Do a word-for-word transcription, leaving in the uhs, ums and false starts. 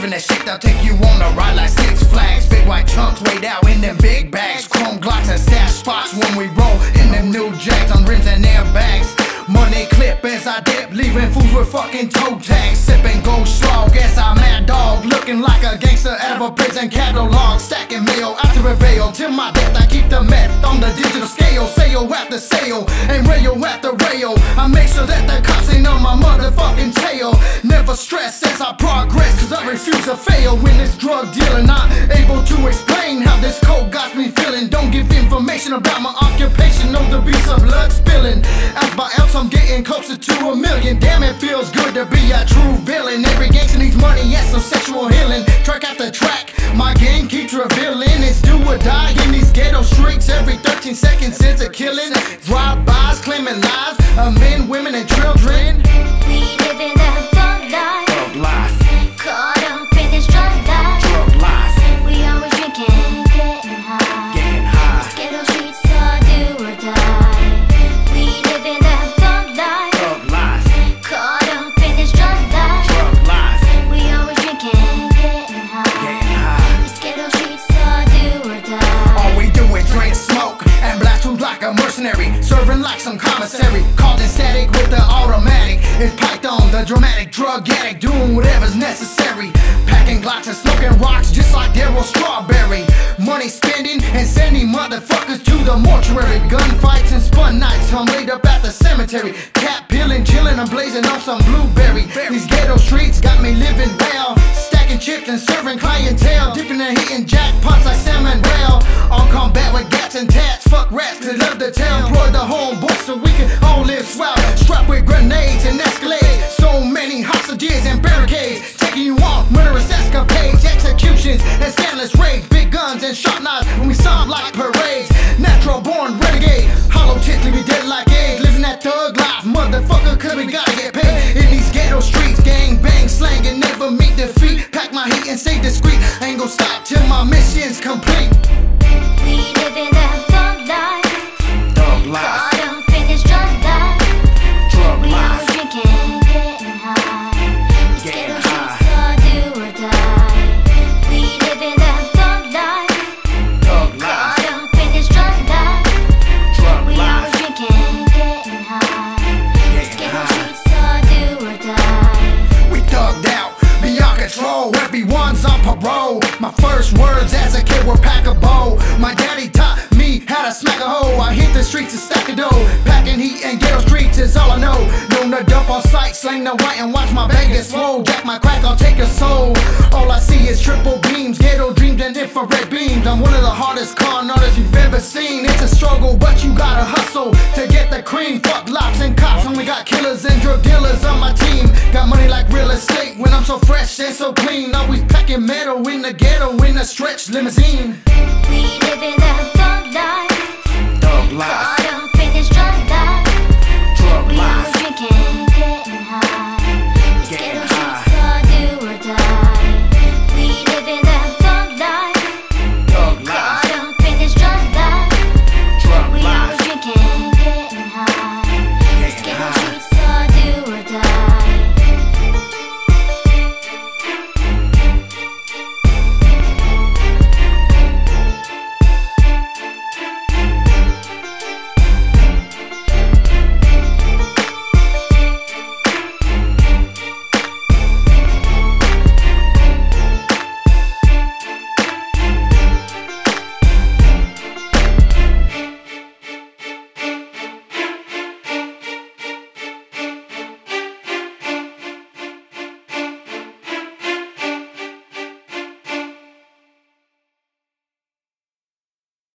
serving that shit, they'll take you on a ride like Six Flags. Big white chunks weighed out in them big bags. Chrome Glocks and stash spots when we roll in them new jacks on rims and airbags. Money clip as I dip, leaving fools with fucking toe tags. Sipping gold slog as I mad dog, looking like a gangster out of a prison catalog. Stacking mail after a veil, till my death I keep the meth on the digital scale. Sale after sale, and rail after rail. I make sure that the cops ain't on my motherfucking tail. Never stress as I progress, cause I refuse to fail. When this drug dealer not able to explain how this coke got me feeling. Don't give information about my occupation, know the beast of blood spilling. Ounce by ounce I'm getting closer to a million. Damn, it feels good to be a true villain. Every gangster needs money, yes, some sexual healing. Track after track, my game keeps revealing. It's do or die in these ghetto streets. Every thirteen seconds it's a killing. Drive-bys, claiming lives of men, women, and children. We live in that thug life. Thug life. Caught up in this drug life. Drug life. We always drinking, getting high. Getting high. These ghetto streets are do or die. We live in that thug life. Thug life. Caught up in this drug life. Drug life. We always drinking, getting high. Getting high. These ghetto streets are do or die. All we do is drink, smoke, and blast food like a mercenary. Serving like some commissary, causing static with the automatic. It's Python, the dramatic drug addict, doing whatever's necessary. Packing Glocks and smoking rocks just like Daryl Strawberry. Money spending and sending motherfuckers to the mortuary. Gunfights and spun nights, I'm laid up at the cemetery. Cat peeling, chilling, I'm blazing on some blueberry. These ghetto streets got me living well. Stacking chips and serving clientele. Dipping and hitting jackpots like salmon rail. On combat with gats and tats, fuck rats, cause love to tell. Employ the homeboys so we can all live swell. Strapped with grenades and escalades. So many hostages and barricades. Taking you on murderous escapades. Executions and scandalous raids. Big guns and sharp knives when we sound like parades. Natural born renegade. Hollow tips leave me dead like eggs. Living that thug life, motherfucker, cause we gotta get paid. In these ghetto streets, gang bang slang and never meet defeat. Pack my heat and stay discreet. I ain't gon' stop till my mission's complete. We live in that thug life. Thug life. Caught up in this drug life. Drug We life. always drinking, getting high. These Getting ghetto high. streets are do or die. We live in that thug life. Thug life. Caught up in this drug life. Drug We life. always drinking, getting high. These Getting ghetto high. streets are do or die. We thugged out, beyond control. Everyone's on parole. My first words as a kid were pack a bowl. My daddy taught me how to smack a hoe. I hit the streets and stack a dough. Packing heat and ghetto streets is all I know. Known to dump on sight, slang the white and watch my bag get swole. Jack my crack, I'll take your soul. All I see is triple beams, ghetto dreams and infrared beams. I'm one of the hardest con artists you've ever seen. It's a struggle, but you gotta hustle to get the cream. Fuck lops and cops, only got killers and drug dealers on my team. Got money like real estate when I'm so fresh and so clean. Always packing metal in the ghetto in a stretch limousine. We live in